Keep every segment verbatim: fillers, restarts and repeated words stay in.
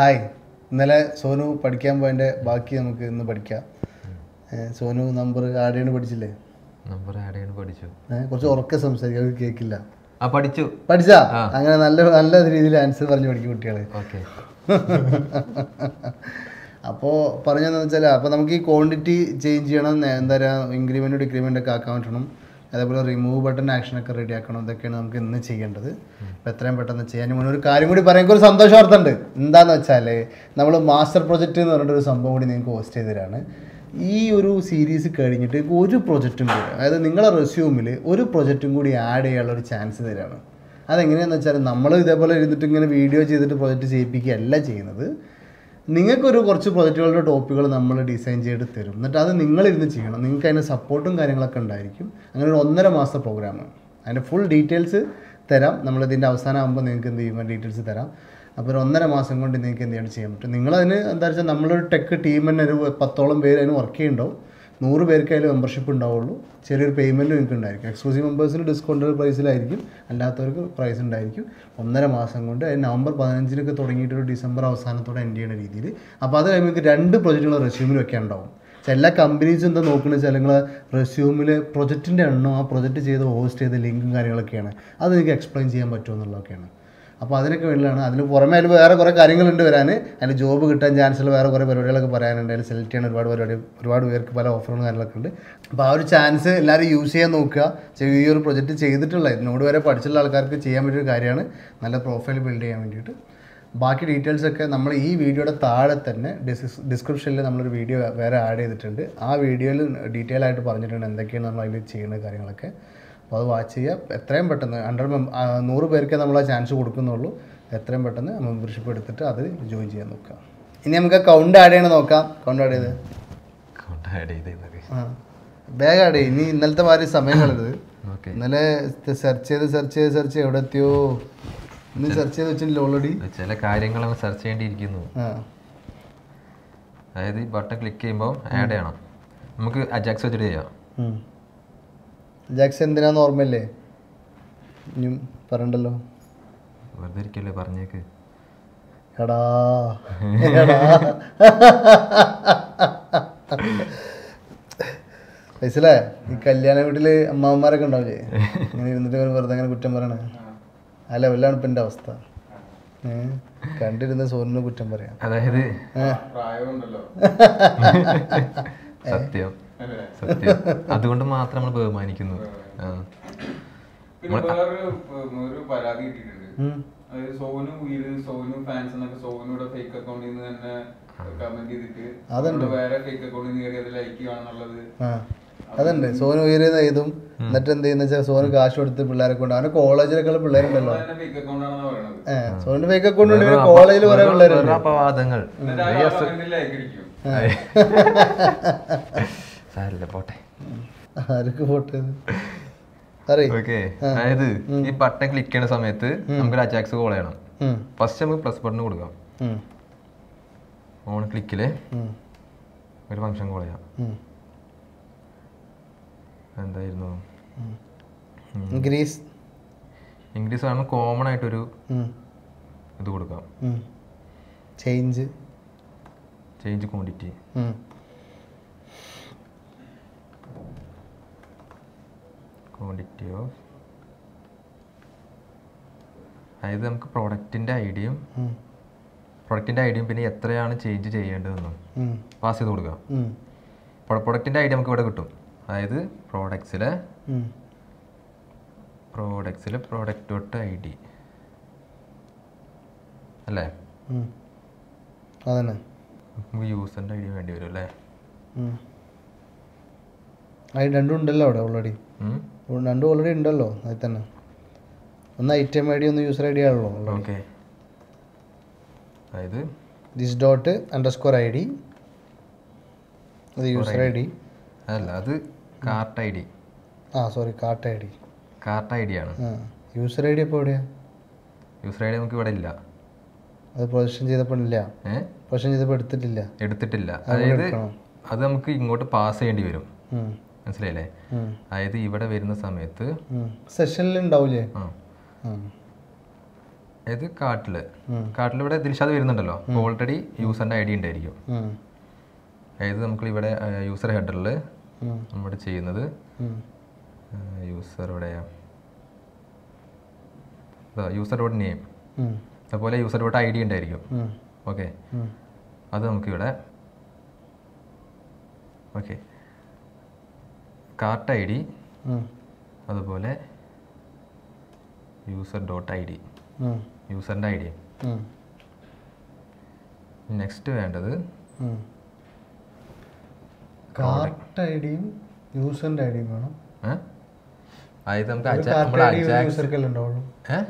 Hi, ഇന്നലെ സോനു പഠിക്കാൻ പോയതിൻ്റെ ബാക്കി നമുക്ക് ഇന്ന് പഠിക്കാം. സോനു നമ്പർ ആഡ് ചെയ്യണ പഠിച്ചില്ലേ? നമ്പർ ആഡ് ചെയ്യണ പഠിച്ചു. കുറച്ച് ഉറക്കെ സംസാരിക്കും, അത് കേൾക്കില്ല. ആ പഠിച്ചു. പഠിച്ചാ? അങ്ങനെ നല്ല നല്ല രീതിയിൽ ആൻസർ പറഞ്ഞു പഠിക്കും കുട്ടികളെ. ഓക്കെ. അപ്പോൾ പറഞ്ഞതെന്ന് വെച്ചാൽ അപ്പോൾ നമുക്ക് ഈ ക്വാണ്ടിറ്റി ചേഞ്ച് ചെയ്യണം, എന്താ പറയുക, ഇൻക്രിമെൻറ്റ് ഡിക്രിമെൻ്റ് ഒക്കെ ആക്കാൻ പറ്റണം. അതേപോലെ റിമൂവ് ബട്ടൺ ആക്ഷനൊക്കെ റെഡി ആക്കണം. ഇതൊക്കെയാണ് നമുക്ക് ഇന്ന് ചെയ്യേണ്ടത്. അപ്പോൾ എത്രയും പെട്ടെന്ന് ചെയ്യാൻ മുന്നേ ഒരു കാര്യം കൂടി പറയാൻ ഒരു സന്തോഷ വാർത്ത ഉണ്ട്. എന്താണെന്ന് വെച്ചാൽ നമ്മൾ മാസ്റ്റർ പ്രൊജക്റ്റ് എന്ന് പറഞ്ഞിട്ടൊരു സംഭവം കൂടി നിങ്ങൾക്ക് ഹോസ്റ്റ് ചെയ്തതാണ്. ഈ ഒരു സീരീസ് കഴിഞ്ഞിട്ട് ഒരു പ്രൊജക്റ്റും കൂടി, അതായത് നിങ്ങളുടെ റെസ്യൂമിൽ ഒരു പ്രൊജക്റ്റും കൂടി ആഡ് ചെയ്യാനുള്ള ഒരു ചാൻസ് തരാണ്. അതെങ്ങനെയാണെന്ന് വെച്ചാൽ നമ്മൾ ഇതേപോലെ ഇരുന്നിട്ട് ഇങ്ങനെ വീഡിയോ ചെയ്തിട്ട് പ്രൊജക്റ്റ് ചെയ്യിപ്പിക്കുകയല്ല ചെയ്യുന്നത്. നിങ്ങൾക്കൊരു കുറച്ച് പ്രൊജക്റ്റുകളുടെ ടോപ്പിക്കുകൾ നമ്മൾ ഡിസൈൻ ചെയ്ത് തരും. എന്നിട്ട് അത് നിങ്ങളിരുന്ന് ചെയ്യണം. നിങ്ങൾക്ക് അതിൻ്റെ സപ്പോർട്ടും കാര്യങ്ങളൊക്കെ ഉണ്ടായിരിക്കും. അങ്ങനെ ഒരു ഒന്നര മാസത്തെ പ്രോഗ്രാമാണ്. അതിൻ്റെ ഫുൾ ഡീറ്റെയിൽസ് തരാം. നമ്മളിതിൻ്റെ അവസാനം ആകുമ്പോൾ നിങ്ങൾക്ക് എന്ത് ചെയ്യുമ്പോൾ ഡീറ്റെയിൽസ് തരാം. അപ്പോൾ ഒരു ഒന്നര മാസം കൊണ്ട് നിങ്ങൾക്ക് എന്ത് ചെയ്യണം ചെയ്യാൻ പറ്റും. നിങ്ങളതിന് എന്താ വെച്ചാൽ നമ്മളൊരു ടെക് ടീം തന്നെ ഒരു പത്തോളം പേര് അതിന് വർക്ക് ചെയ്യുന്നുണ്ടാവും. നൂറ് പേർക്ക് അതിൽ മെമ്പർഷിപ്പ് ഉണ്ടാവുള്ളൂ. ചെറിയൊരു പേയ്മെൻറ്റ് നിങ്ങൾക്ക് ഉണ്ടായിരിക്കും. എക്സ്ക്ലൂസീവ് മെമ്പേഴ്സിന് ഡിസ്കൗണ്ടഡ് പ്രൈസിലായിരിക്കും, അല്ലാത്തവർക്ക് പ്രൈസ് ഉണ്ടായിരിക്കും. ഒന്നര മാസം കൊണ്ട് നവംബർ പതിനഞ്ചിനൊക്കെ തുടങ്ങിയിട്ടൊരു ഡിസംബർ അവസാനത്തോടെ എൻഡ് ചെയ്യുന്ന രീതിയിൽ. അപ്പോൾ അത് കഴിയുമ്പോൾ രണ്ട് പ്രൊജക്റ്റുകൾ റെസ്യൂമിൽ വെക്കാൻ ഉണ്ടാവും. എല്ലാ കമ്പനീസും എന്താ നോക്കുന്നത് വെച്ചാൽ നിങ്ങൾ റെസ്യൂമിൽ പ്രൊജക്റ്റിൻ്റെ എണ്ണം, ആ പ്രൊജക്റ്റ് ചെയ്ത് ഹോസ്റ്റ് ചെയ്ത ലിങ്കും കാര്യങ്ങളൊക്കെയാണ്. അത് നിങ്ങൾക്ക് എക്സ്പ്ലെയിൻ ചെയ്യാൻ പറ്റുമോ എന്നുള്ളതൊക്കെയാണ്. അപ്പോൾ അതിനൊക്കെ വേണ്ടിയാണ്. അതിന് പുറമെ അതിൽ വേറെ കുറേ കാര്യങ്ങളുണ്ട് വരാൻ. അതിൽ ജോബ് കിട്ടാൻ ചാൻസുള്ള വേറെ കുറേ പരിപാടികളൊക്കെ പറയാനുണ്ട്. അതിൽ സെലക്ട് ചെയ്യാൻ ഒരുപാട് പരിപാടി, ഒരുപാട് പേർക്ക് പല ഓഫറുകളും കാര്യങ്ങളൊക്കെ ഉണ്ട്. അപ്പോൾ ആ ഒരു ചാൻസ് എല്ലാവരും യൂസ് ചെയ്യാൻ നോക്കുക. ഈ ഒരു പ്രൊജക്റ്റ് ചെയ്തിട്ടുള്ള ഇതിനോട് വരെ പഠിച്ചുള്ള ആൾക്കാർക്ക് ചെയ്യാൻ പറ്റിയൊരു കാര്യമാണ്, നല്ല പ്രൊഫൈൽ ബിൽഡ് ചെയ്യാൻ വേണ്ടിയിട്ട്. ബാക്കി ഡീറ്റെയിൽസൊക്കെ നമ്മൾ ഈ വീഡിയോയുടെ താഴെ തന്നെ ഡിസ് ഡിസ്ക്രിപ്ഷനിൽ നമ്മളൊരു വീഡിയോ വേറെ ആഡ് ചെയ്തിട്ടുണ്ട്. ആ വീഡിയോയിൽ ഡീറ്റെയിൽ ആയിട്ട് പറഞ്ഞിട്ടുണ്ട് എന്തൊക്കെയാണ് നമ്മൾ അതിൽ ചെയ്യുന്ന കാര്യങ്ങളൊക്കെ. അപ്പോൾ അത് വാച്ച് ചെയ്യുക. എത്രയും പെട്ടെന്ന് ഹൺഡ്രഡ് മെമ്പ നൂറ് പേർക്ക് നമ്മൾ ആ ചാൻസ് കൊടുക്കുന്നുള്ളൂ. എത്രയും പെട്ടെന്ന് മെമ്പർഷിപ്പ് എടുത്തിട്ട് അത് ജോയിൻ ചെയ്യാൻ നോക്കുക. ഇനി നമുക്ക് കൗണ്ട് ആഡ് ചെയ്യണം നോക്കാം. കൗണ്ട് ആഡ് ചെയ്ത് കൗണ്ട് ആഡ് ചെയ്ത് ആ വേഗം ആഡ് ചെയ്യും. ഇനി ഇന്നലത്തെ മാതിരി സമയങ്ങളത് ഇന്നലെ സെർച്ച് ചെയ്ത് സെർച്ച് ചെയ്ത് സെർച്ച് ചെയ്ത് എവിടെ എത്തിയോ ഇന്ന് സെർച്ച് ചെയ്ത് വെച്ചിട്ടില്ല ഓൾറെഡി. ചില കാര്യങ്ങൾ സെർച്ച് ചെയ്യേണ്ടിയിരിക്കുന്നു. അതായത് ഈ ബട്ടൺ ക്ലിക്ക് ചെയ്യുമ്പോൾ ആഡ് ചെയ്യണം. നമുക്ക് അജാക്സ് വെച്ചിട്ട് ചെയ്യാം. അജാക്സ് എന്തിനാന്ന് ഓർമ്മയില്ലേ? ഇനിയും പറയണ്ടല്ലോ. വെറുതെ ഇരിക്കല്ലേ, പറഞ്ഞേക്ക്. എടാ എടാ പൈസല്ലേ, ഈ കല്യാണ വീട്ടില് അമ്മാവന്മാരൊക്കെ ഉണ്ടാവില്ലേ, ഇങ്ങനെ ഇരുന്നിട്ട് വെറുതെ അങ്ങനെ കുറ്റം പറയണേ. ആ ലെവലാണ് ഇപ്പം എൻ്റെ അവസ്ഥ. ഏഹ് കണ്ടിരുന്ന സോനിനെ കുറ്റം പറയാം. അതായത് സത്യം സത്യം അതുകൊണ്ട് മാത്രം നമ്മൾ ബഹുമാനിക്കുന്നു. ഒരു പരാതി കിട്ടിയിട്ടുണ്ട്. അതായത് സോനു വീട് സോനു ഫാൻസ് എന്നൊക്കെ സോനുയുടെ ഫേക്ക് അക്കൗണ്ടിൽ നിന്ന് തന്നെ കമന്റ് ചെയ്തിട്ട് വേറെ ഫേക്ക് അക്കൗണ്ടിൽ നിന്ന് കയറി അത് ലൈക്ക് ചെയ്യാന്നുള്ളത്. അതുണ്ട്. സോനു ഉയരുന്ന ഇതും എന്നിട്ട് എന്ത് ചെയ്യുന്ന വെച്ചാൽ സോനു കാശ് കൊടുത്ത് പിള്ളേരെ കൊണ്ട്, അവന് കോളേജിലൊക്കെ പിള്ളേരുണ്ടല്ലോ. ഏഹ് സോനിന്റെ ഫേക്ക് അക്കൗണ്ട് ഉണ്ട്, കോളേജിൽ കുറെ പിള്ളേരുണ്ട്. അപവാദങ്ങൾ പോട്ടെ, ആർക്ക് പോട്ടെ. അതായത് ഈ ബട്ടൺ ക്ലിക്ക് ചെയ്യുന്ന സമയത്ത് നമുക്കൊരു അജാക്സ് കോൾ ചെയ്യണം. ഫസ്റ്റ് നമുക്ക് പ്ലസ് ബട്ടൺ കൊടുക്കാം. ഓൺ ക്ലിക്കില് ഒരു ഫംഗ്ഷൻ കോൾ ചെയ്യാം. എന്തായിരുന്നു ഇംഗ്ലീഷ് ഇംഗ്ലീഷ് ആണ് കോമൺ ആയിട്ടൊരു ഇത് കൊടുക്കാം. Change change quantity quantity of അതായത് നമുക്ക് പ്രൊഡക്റ്റിൻ്റെ ഐഡിയും പ്രൊഡക്റ്റിൻ്റെ ഐഡിയും പിന്നെ എത്രയാണ് ചേഞ്ച് ചെയ്യേണ്ടതെന്നും പാസ് ചെയ്ത് കൊടുക്കാം. പ്രൊഡക്റ്റിൻ്റെ ഐഡിയ നമുക്ക് ഇവിടെ കിട്ടും. അതായത് പ്രോഡക്ട്സിലെ പ്രോഡക്ട്സിലെ പ്രോഡക്റ്റ് ഡോട്ട് ഐ ഡി അല്ലേ? അതന്നെ നമുക്ക് യൂസറിൻ്റെ ഐ ഡി വേണ്ടി വരും അല്ലേ? അത് രണ്ടും ഉണ്ടല്ലോ അവിടെ ഓൾറെഡി. രണ്ടും ഓൾറെഡി ഉണ്ടല്ലോ അതിൽ തന്നെ. ഒന്ന് ഐറ്റം ഐ ഡി, ഒന്ന് യൂസർ ഐ ഡി ആണല്ലോ. ഓക്കെ. അതായത് this dot underscore I D, അത് യൂസർ ഐ ഡി അല്ല, അത് കാർട്ട് ഐ ഡി. ആ sorry, cart I D. Cart I D ആണ്. യൂസർ ഐ ഡി അപ്പോൾ എവിടെയാ? യൂസർ ഐ ഡി നമുക്ക് ഇവിടെ ഇല്ല. അത് പ്രൊജക്ഷൻ ചെയ്തപ്പോൾ ഇല്ല. ഏഹ് പ്രൊജക്ഷൻ ചെയ്തപ്പോൾ എടുത്തിട്ടില്ല എടുത്തിട്ടില്ല അതായത് അത് നമുക്ക് ഇങ്ങോട്ട് പാസ് ചെയ്യേണ്ടി വരും. മനസ്സിലായില്ലേ? അതായത് ഇവിടെ വരുന്ന സമയത്ത് സെഷനിൽ ഉണ്ടാവില്ലേ? ഇത് കാർട്ടിൽ കാർട്ടിൽ ഇവിടെ ദിൽഷാദ് വരുന്നുണ്ടല്ലോ. ഓൾറെഡി യൂസറിൻ്റെ ഐ ഡി ഉണ്ടായിരിക്കും. അതായത് നമുക്ക് ഇവിടെ യൂസർ ഹെഡറിൽ നമ്മുടെ ചെയ്യുന്നത് യൂസർ ഇവിടെയാ യൂസർ ഡോട്ട് നെയിം, അതുപോലെ യൂസർ ഡോട്ട് ഐ ഡി ഉണ്ടായിരിക്കും. ഓക്കെ, അത് നമുക്കിവിടെ ഓക്കെ കാർട്ട് ഐ ഡി, അതുപോലെ യൂസർ ഡോട്ട് ഐ ഡി, യൂസറിൻ്റെ ഐ ഡി. നെക്സ്റ്റ് വേണ്ടത് കാർട്ട് ഐ ഡിയും യൂസറിൻ്റെ ഐ ഡിയും വേണം. അതായത് നമുക്ക് യൂസർക്കല്ലേ ഉണ്ടാവുള്ളൂ.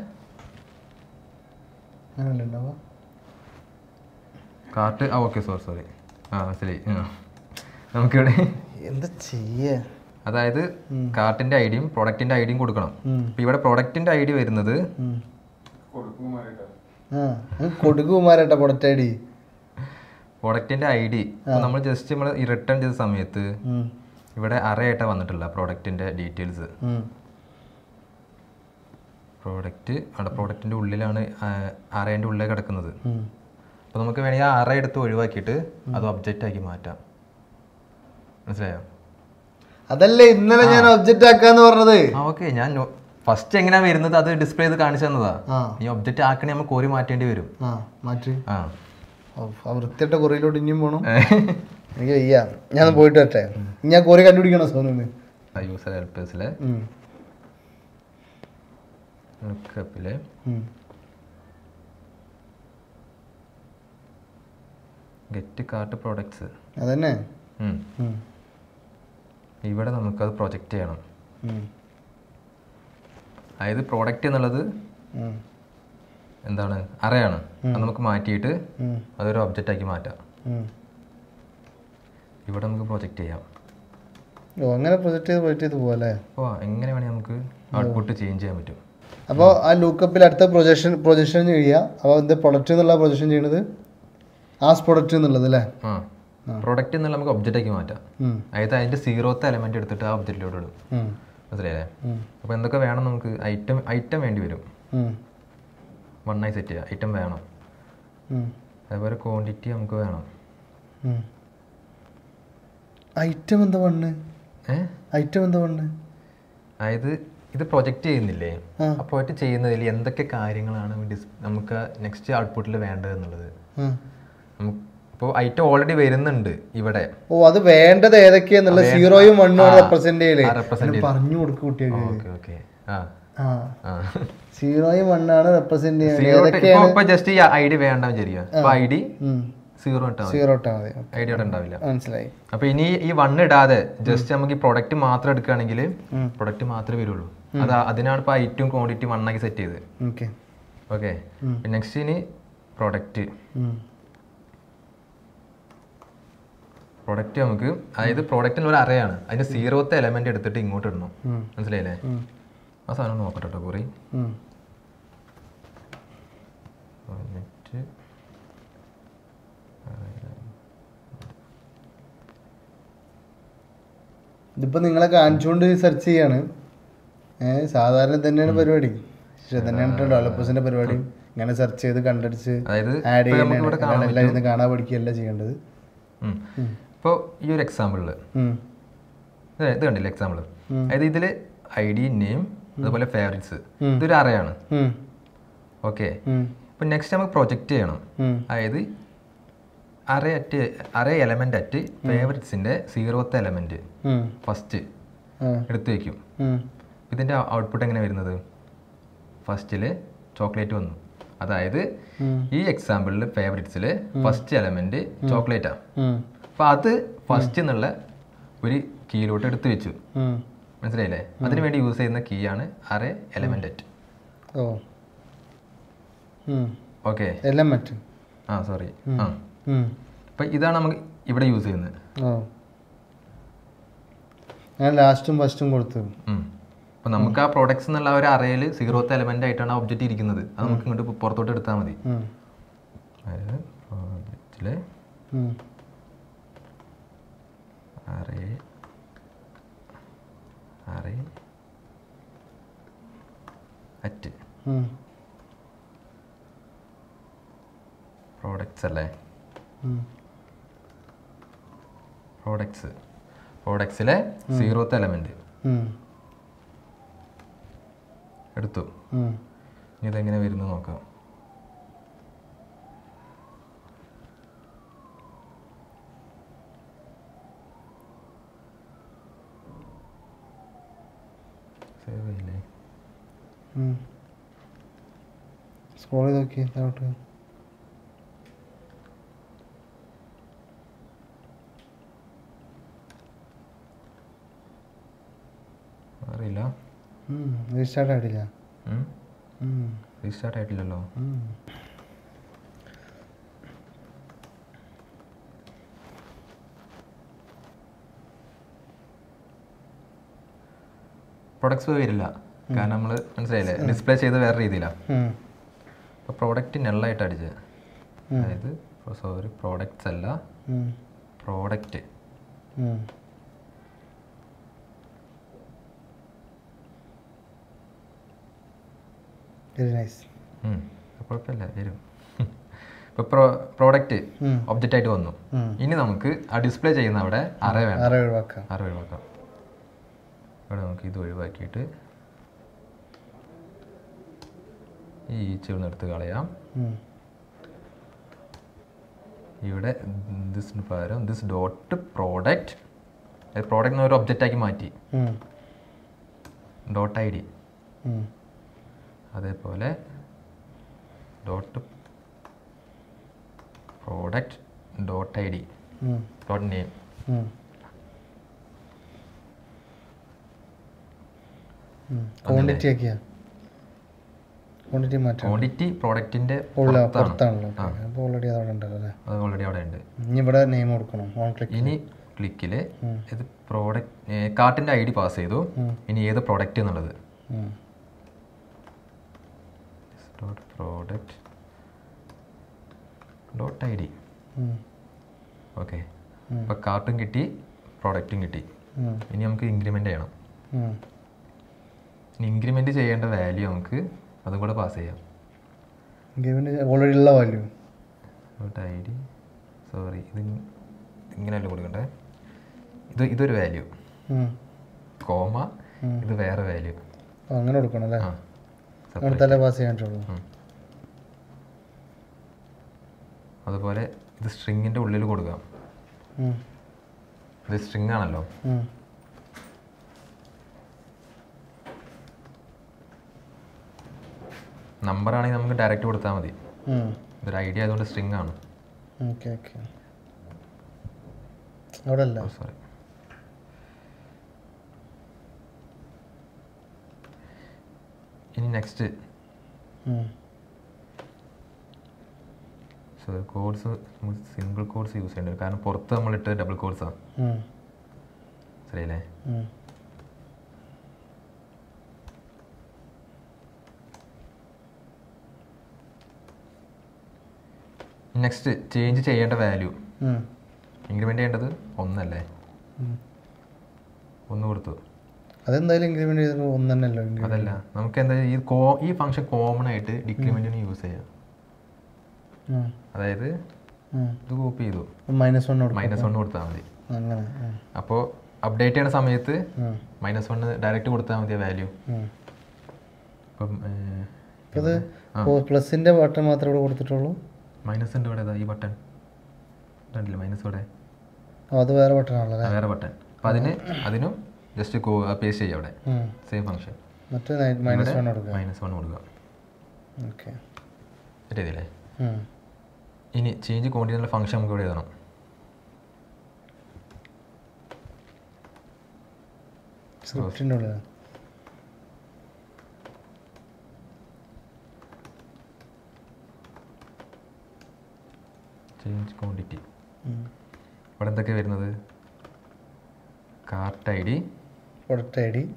അങ്ങനല്ലേ ഉണ്ടാവുക കാർട്ട്? ആ ഓക്കെ, സോറി സോറി ആ ശരി. നമുക്കിവിടെ എന്താ ചെയ്യാ, അതായത് കാർട്ടിൻ്റെ ഐ ഡിയും പ്രൊഡക്റ്റിൻ്റെ ഐ ഡിയും കൊടുക്കണം. ഇപ്പം ഇവിടെ പ്രൊഡക്റ്റിൻ്റെ ഐ ഡി വരുന്നത് കൊടുക്കുമാരേട്ടാ പ്രൊഡക്റ്റ് ഐ ഡി. പ്രൊഡക്റ്റിൻ്റെ ഐ ഡി നമ്മൾ ജസ്റ്റ് നമ്മൾ റിട്ടേൺ ചെയ്ത സമയത്ത് ഇവിടെ അറയായിട്ടാണ് വന്നിട്ടില്ല പ്രോഡക്റ്റിൻ്റെ ഡീറ്റെയിൽസ്. പ്രോഡക്റ്റ് അവിടെ പ്രോഡക്റ്റിൻ്റെ ഉള്ളിലാണ് അറേൻ്റെ ഉള്ളിൽ കിടക്കുന്നത്. അപ്പോൾ നമുക്ക് വേണമെങ്കിൽ ആ അറ എടുത്ത് ഒഴിവാക്കിയിട്ട് അത് ഒബ്ജക്റ്റ് ആക്കി മാറ്റാം. മനസ്സിലായോ? അതല്ലേ ഇന്നലെ ഞാൻ ഒബ്ജക്റ്റ് ആക്കാന്ന് പറഞ്ഞത്. ആ ഓക്കെ, ഞാൻ ഫസ്റ്റ് എങ്ങനെയാ വരുന്നത് അത് ഡിസ്പ്ലേ ചെയ്ത് കാണിച്ചു തന്നതാ. ഈ ഒബ്ജക്റ്റ് ആക്കണേ നമ്മൾ കോരി മാറ്റേണ്ടി വരും. മാറ്റി ആ വൃത്തിയുടെ കുറയിലോട്ട് ഇനിയും പോകണം. എനിക്ക് വയ്യ, ഞാൻ പോയിട്ട് വരട്ടെ. ഞാൻ കോരി കണ്ടുപിടിക്കണോ സോനു? യൂസർ ഹെൽപ്പേഴ്സിലെ ലുക്കപ്പിലെ ഗെറ്റ് കാർട്ട് പ്രോഡക്ട്സ് അതന്നെ. ഇവിടെ നമുക്കത് പ്രൊജക്റ്റ് ചെയ്യണം. അതായത് പ്രോഡക്റ്റ് എന്നുള്ളത് എന്താണ് അറയാണ്. അത് നമുക്ക് മാറ്റിയിട്ട് അതൊരു ഒബ്ജക്റ്റ് ആക്കി മാറ്റാം. ഇവിടെ നമുക്ക് പ്രൊജക്റ്റ് ചെയ്യാം. ഓ അങ്ങനെ പ്രൊജക്റ്റ് ചെയ്ത് പ്രൊജക്റ്റ് ചെയ്ത് പോകാല്ലേ. അപ്പോൾ എങ്ങനെ വേണമെങ്കിൽ നമുക്ക് ഔട്ട്പുട്ട് ചേഞ്ച് ചെയ്യാൻ പറ്റും. അപ്പോൾ ആ ലൂക്കപ്പിൽ അടുത്ത പ്രൊജക്ഷൻ പ്രൊജക്ഷൻ ചെയ്യുക. അപ്പോൾ എന്താ പ്രൊഡക്റ്റ് എന്നുള്ള പ്രൊജക്ഷൻ ചെയ്യണത് ആസ് പ്രൊഡക്റ്റ് എന്നുള്ളത് അല്ലേ. ആ പ്രൊഡക്റ്റ് എന്നുള്ള നമുക്ക് ഒബ്ജക്റ്റ് ആക്കി മാറ്റാം. അതായത് അതിൻ്റെ സീറോത്തെ എലമെന്റ് എടുത്തിട്ട് ആ ഒബ്ജക്റ്റിലോട്ട് ഇടും. മനസ്സിലായില്ലേ? അപ്പോൾ എന്തൊക്കെ വേണം നമുക്ക്? ഐറ്റം ഐറ്റം വേണ്ടി വരും. വണ്ണായി സെറ്റ് ചെയ്യുക. ഐറ്റം വേണം. അതേപോലെ ക്വാണ്ടിറ്റി നമുക്ക് വേണം. ഐറ്റം എന്താ വണ്ണ്? ഏഹ് ഐറ്റം എന്താ വണ്ണ്? അതായത് ഇത് പ്രൊജക്റ്റ് ചെയ്യുന്നില്ലേ, ആ പ്രൊജക്റ്റ് ചെയ്യുന്നതിൽ എന്തൊക്കെ കാര്യങ്ങളാണ് നമുക്ക് നെക്സ്റ്റ് ഔട്ട്പുട്ടിൽ വേണ്ടത് എന്നുള്ളത്. ഇപ്പോൾ ഐറ്റം ഓൾറെഡി വരുന്നുണ്ട് ഇവിടെ. ഓ അത് വേണ്ടത് ഏതൊക്കെയാന്നുള്ള സീറോയും വണ്ണും റെപ്രസെന്റ് ചെയ്യല് പറഞ്ഞു കൊടുക്കും കുട്ടികൾക്ക്. ഓക്കെ ഓക്കെ ആ സീറോയും വണ്ണാണ് റെപ്രസെന്റ് ചെയ്യുന്നത്. ജസ്റ്റ് ഈ ഐ ഡി വേണ്ട വിചാരിക്കുക. അപ്പൊ ഐ ഡി സീറോ സീറോ ഇട്ടാൽ മതി. ഐ ഡി അവിടെ ഉണ്ടാവില്ല. മനസ്സിലായി. അപ്പൊ ഇനി ഈ വൺ ഇടാതെ ജസ്റ്റ് നമുക്ക് ഈ പ്രൊഡക്റ്റ് മാത്രം എടുക്കുകയാണെങ്കിൽ പ്രൊഡക്റ്റ് മാത്രമേ വരുള്ളൂ. അത് അതിനാണ് ഇപ്പൊ ഐറ്റും ക്വാണ്ടിറ്റി വണ്ണാക്കി സെറ്റ് ചെയ്ത്. ഓക്കെ ഓക്കെ നെക്സ്റ്റ് ഇനി പ്രൊഡക്റ്റ് പ്രൊഡക്റ്റ് നമുക്ക് അതായത് പ്രൊഡക്റ്റിന് ഒരു അറയാണ്. അതിന്റെ സീറോത്തെ എലമെന്റ് എടുത്തിട്ട് ഇങ്ങോട്ട് ഇടണം. മനസ്സിലായില്ലേ? ആ സാധനം നോക്കട്ടെ കേട്ടോ കുറി. ഇതിപ്പോ നിങ്ങളെ കാണിച്ചുകൊണ്ട് സെർച്ച് ചെയ്യാണ്. ഏഹ് സാധാരണ തന്നെയാണ് പരിപാടി. പക്ഷെ തന്നെയാണ് ഡെവലപ്പേഴ്സിന്റെ പരിപാടി. ഇങ്ങനെ സെർച്ച് ചെയ്ത് കണ്ടടിച്ച് ആഡ് ചെയ്യാൻ കാണാൻ പഠിക്കുകയല്ല ചെയ്യേണ്ടത്. ഇപ്പോൾ ഈ ഒരു എക്സാമ്പിളില് ഇത് കണ്ടില്ല എക്സാമ്പിൾ. അതായത് ഇതില് ഐ ഡി നെയിം അതുപോലെ ഫേവറേറ്റ്സ് ഇതൊരു അറയാണ്. ഓക്കെ ഇപ്പൊ നെക്സ്റ്റ് നമുക്ക് പ്രൊജക്റ്റ് ചെയ്യണം. അതായത് array at array element at ഫേവറേറ്റ്സിന്റെ സീറോത്തെ എലമെന്റ് ഫസ്റ്റ് എടുത്തു വെക്കും. ഇതിന്റെ ഔട്ട്പുട്ട് എങ്ങനെ വരുന്നത്? ഫസ്റ്റില് ചോക്ലേറ്റ് വന്നു. അതായത് ഈ എക്സാമ്പിളിൽ ഫേവറേറ്റ്സിൽ ഫസ്റ്റ് എലമെന്റ് ചോക്ലേറ്റാ. അപ്പൊ അത് ഫസ്റ്റ് എന്നുള്ള ഒരു കീയിലോട്ട് എടുത്തു വെച്ചു. മനസ്സിലായില്ലേ? അതിനു വേണ്ടി യൂസ് ചെയ്യുന്ന കീ ആണ് array element at. Okay element ആ സോറി ആ അപ്പൊ ഇതാണ് നമുക്ക് ഇവിടെ യൂസ് ചെയ്യുന്നത്. ഞാൻ ലാസ്റ്റും ഫസ്റ്റും കൊടുത്തു. അപ്പൊ നമുക്ക് ആ പ്രോഡക്ട്സ് എന്നുള്ള ഒരു അറയിൽ സീറോത്തെ എലമെന്റ് ആയിട്ടാണ് ഒബ്ജക്റ്റ് ഇരിക്കുന്നത്. അത് നമുക്ക് ഇങ്ങോട്ട് പുറത്തോട്ട് എടുത്താൽ മതി. അതായത് പ്രോഡക്റ്റിലെ അറേ അറേ അറ്റ് പ്രോഡക്ട്സ് അല്ലേ, പ്രോഡക്ട്സ് പ്രോഡക്ട്സിലെ സീറോത്ത് എലമെൻറ്റ് എടുത്തു. ഇനി ഇതെങ്ങനെ വരുന്നു നോക്കാം. സേവ് ചെയ്യില്ലേ? സ്ക്രോൾ ചെയ്ത് നോക്കി താഴോട്ട്. അറിയില്ല, റീസ്റ്റാർട്ട് ആയിട്ടില്ല. റീസ്റ്റാർട്ട് ആയിട്ടില്ലല്ലോ. പ്രൊഡക്ട്സ് വരില്ല, കാരണം നമ്മൾ മനസ്സിലായില്ലേ, ഡിസ്പ്ലേ ചെയ്ത് വേറെ രീതിയിലാണ്. അപ്പോൾ പ്രോഡക്റ്റ് നെള്ളായിട്ട് അടിച്ചത്, അതായത് സോറി പ്രോഡക്ട്സ് അല്ല പ്രോഡക്റ്റ്. Very nice. കുഴപ്പമില്ല, വരും. ഇപ്പോൾ പ്രോ പ്രോഡക്റ്റ് ഒബ്ജക്റ്റ് ആയിട്ട് വന്നു. ഇനി നമുക്ക് ആ ഡിസ്പ്ലേ ചെയ്യുന്ന അവിടെ അറേ വേണം, അറേ ഒഴിവാക്കാം. അറേ ഒഴിവാക്കാം. ഇവിടെ നമുക്ക് ഇത് ഒഴിവാക്കിയിട്ട് ഈ ഈച്ചൊന്ന് എടുത്ത് കളയാം. ഇവിടെ ദിസിന് പകരം ദിസ് ഡോട്ട് പ്രോഡക്റ്റ്, പ്രോഡക്റ്റ് ഒരു ഒബ്ജക്റ്റ് ആക്കി മാറ്റി, ഡോട്ട് ഐ ഡി. അതേപോലെ dot product dot I D dot name. Quantity ആക്കിയാ ക്വാണ്ടിറ്റി മാറ്റാം. ക്വാണ്ടിറ്റി പ്രോഡക്റ്റിന്റെ പുറത്താണല്ലോ, അപ്പോൾ ഓൾറെഡി അതവിടെ ഉണ്ടല്ലോ അല്ലേ? അത് ഓൾറെഡി അവിടെ ഉണ്ട്. ഇനി ഇവിടെ നെയിം കൊടുക്കണം. On click. ഇനി ക്ലിക്കിൽ ഇത് പ്രോഡക്റ്റ് കാർട്ടിൻ്റെ ഐ ഡി പാസ് ചെയ്തു. ഇനി ഏത് പ്രോഡക്റ്റ് എന്നുള്ളത് dot product dot I D. Okay, അപ്പോൾ കാർട്ടും കിട്ടി, പ്രോഡക്റ്റും കിട്ടി. ഇനി നമുക്ക് ഇൻക്രിമെൻ്റ് ചെയ്യണം. ഇനി ഇൻക്രിമെൻ്റ് ചെയ്യേണ്ട വാല്യൂ നമുക്ക് അതും കൂടെ പാസ് ചെയ്യാം. ഓൾറെഡി ഉള്ള value dot I D, sorry ഇത് ഇങ്ങനെയല്ല കൊടുക്കണ്ടേ, ഇത് ഇതൊരു വാല്യൂ, കോമ ഇത് വേറെ വാല്യൂ. അങ്ങനെ കൊടുക്കണം അല്ലേ? തല പാസ് ചെയ്യാൻ പറ്റുള്ളൂ. അതുപോലെ ഇത് സ്ട്രിങ്ങിൻ്റെ ഉള്ളിൽ കൊടുക്കാം. ഇത് സ്ട്രിങ് ആണല്ലോ. നമ്പർ ആണെങ്കിൽ നമുക്ക് ഡയറക്റ്റ് കൊടുത്താൽ മതി. ഇതൊരു ഐഡിയ ആയതുകൊണ്ട് സ്ട്രിങ് ആണ്. ഓക്കെ ഓക്കെ, അവിടെ അല്ല, സോറി. ഇനി next so quotes single quotes use ചെയ്യേണ്ടി വരും, കാരണം പുറത്ത് നമ്മളിട്ട് ഡബിൾ കോഡ്സാണ്. ശരിയല്ലേ? നെക്സ്റ്റ് ചേഞ്ച് ചെയ്യേണ്ട വാല്യൂ ഇൻക്രിമെൻ്റ് ചെയ്യേണ്ടത് ഒന്നല്ലേ? ഒന്ന് കൊടുത്തു. അതെന്തായാലും ഇൻക്രിമെൻ്റ് ചെയ്തപ്പോൾ ഒന്ന് തന്നെയല്ലോ. അതല്ല, നമുക്ക് എന്താ ഈ കോ ഈ ഫംഗ്ഷൻ കോമൺ ആയിട്ട് ഡിക്രിമെൻറ്റിന് യൂസ് ചെയ്യാം. അതായത് ഇത് കോപ്പി ചെയ്തു, മൈനസ് വൺ മൈനസ് വൺ കൊടുത്താൽ മതി. അങ്ങനെ അപ്പോൾ അപ്ഡേറ്റ് ചെയ്യുന്ന സമയത്ത് മൈനസ് വണ്ണ് ഡയറക്റ്റ് കൊടുത്താൽ മതി വാല്യൂ. ഇപ്പം ഇത് പ്ലസിൻ്റെ ബട്ടൺ മാത്രമേ ഇവിടെ കൊടുത്തിട്ടുള്ളൂ. മൈനസ് ഉണ്ട് ഇവിടെ, ഈ ബട്ടൺ കണ്ടില്ല, മൈനസ് ഇവിടെ. അത് വേറെ ബട്ടൺ ആണല്ലോ, വേറെ ബട്ടൺ. അപ്പം അതിന് അതിനും ജസ്റ്റ് പേസ്റ്റ് ചെയ്യുക അവിടെ, സെയിം ഫംഗ്ഷൻ. മറ്റേ മൈനസ് വൺ കൊടുക്കുക, മൈനസ് വൺ കൊടുക്കുക. ഓക്കെ, ശരിയല്ലേ? ഇനി ചേഞ്ച് ക്വാണ്ടിറ്റി ഫംഗ്ഷൻ നമുക്ക് ഇവിടെ എഴുതണം. സ്ക്രിപ്റ്റിൻ്റെ ഉള്ളിൽ ചേഞ്ച് ക്വാണ്ടിറ്റി ഇവിടെ എന്തൊക്കെ വരുന്നത്? Cart I D, product I D,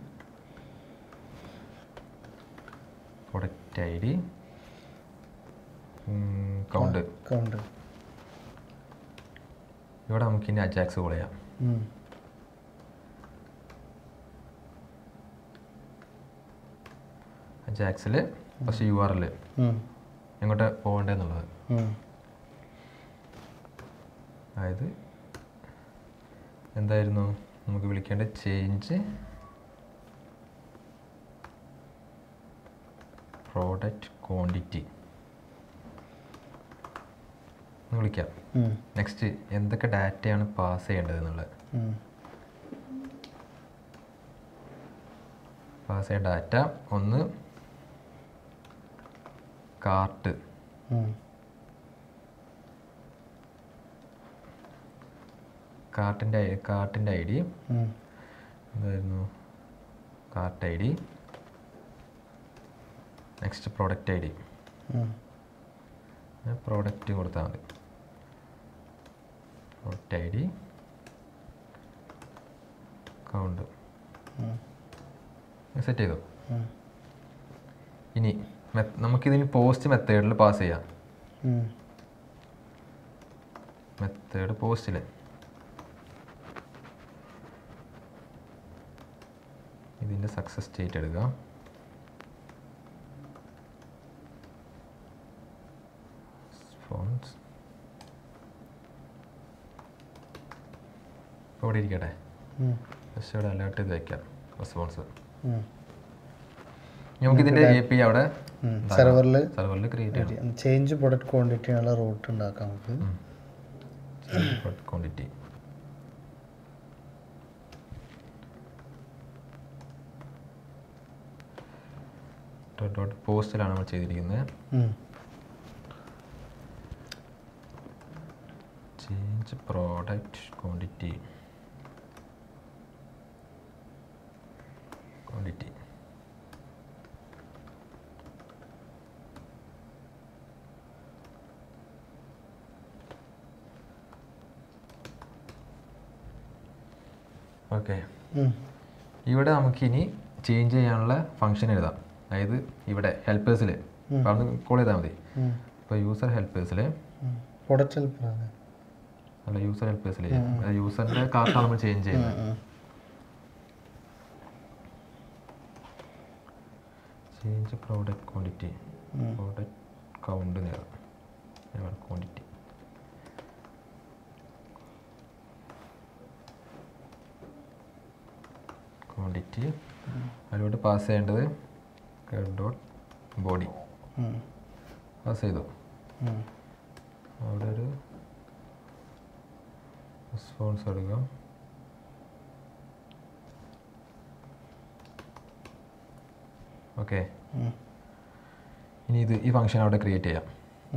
product I D, count count. ഇവിടെ നമുക്ക് ഇനി അജാക്സ് കോൾ ചെയ്യാം. അജാക്സിൽ ഫസ്റ്റ് യു ആർ എൽ എങ്ങോട്ട് പോകേണ്ടതെന്നുള്ളത്. അതായത് എന്തായിരുന്നു നമുക്ക് വിളിക്കേണ്ട ചേഞ്ച് പ്രോഡക്റ്റ് ക്വാണ്ടിറ്റി എന്ന് വിളിക്കാം. നെക്സ്റ്റ് എന്തൊക്കെ ഡാറ്റയാണ് പാസ് ചെയ്യേണ്ടത് എന്നുള്ളത്. പാസ് ചെയ്യേണ്ട ഡാറ്റ ഒന്ന് കാർട്ട്, കാർട്ടിൻ്റെ കാർട്ടിൻ്റെ ഐ ഡി എന്തായിരുന്നു cart I D. Next product I D, product കൊടുത്താൽ മതി. Product I D count set ചെയ്തു. ഇനി നമുക്കിതിന് പോസ്റ്റ് മെത്തേഡിൽ പാസ് ചെയ്യാം. മെത്തേഡ് പോസ്റ്റിൽ ഇതിൻ്റെ സക്സസ് സ്റ്റേറ്റ് എടുക്കുക. ഫോൺസ് ഇപ്പോൾ ഇവിടെ ഇരിക്കട്ടെ. ജസ്റ്റ് ഇവിടെ അലേർട്ട് ചെയ്ത് വയ്ക്കാം റെസ്പോൺസ്. നമുക്കിതിൻ്റെ എ പി അവിടെ സെർവറിൽ സെർവറിൽ ക്രിയേറ്റ് ചെയ്യാം. ചേഞ്ച് പ്രൊഡക്റ്റ് ക്വാണ്ടിറ്റിയുള്ള റൂട്ട് ഉണ്ടാക്കാം നമുക്ക്. പ്രൊഡക്റ്റ് ക്വാണ്ടിറ്റി ഡോട്ട് പോസ്റ്റിലാണ് നമ്മൾ ചെയ്തിരിക്കുന്നത്. Change product quantity quantity okay. ഇവിടെ നമുക്കിനി ചേഞ്ച് ചെയ്യാനുള്ള ഫംഗ്ഷൻ എഴുതാം. അതായത് ഇവിടെ ഹെൽപ്പേഴ്സിൽ അവിടെ കോൾ ചെയ്താൽ മതി. ഇപ്പോൾ യൂസർ ഹെൽപ്പേഴ്സിൽ അല്ല യൂസർ ഹെൽപ്പേഴ്സിൽ യൂസറിൻ്റെ കാർട്ടാണ് നമ്മൾ ചേഞ്ച് ചെയ്യുന്നത്. Change product quantity product count നേടാം ക്വാണ്ടിറ്റി ക്വാണ്ടിറ്റി അതിലോട്ട് പാസ് ചെയ്യേണ്ടത് ഡോട്ട് ബോഡി പാസ് ചെയ്തു. അവിടെ ഒരു റെസ്പോൺസ് എടുക്കാം. ഓക്കെ. ഇനി ഇത് ഈ ഫംഗ്ഷൻ അവിടെ ക്രിയേറ്റ് ചെയ്യാം.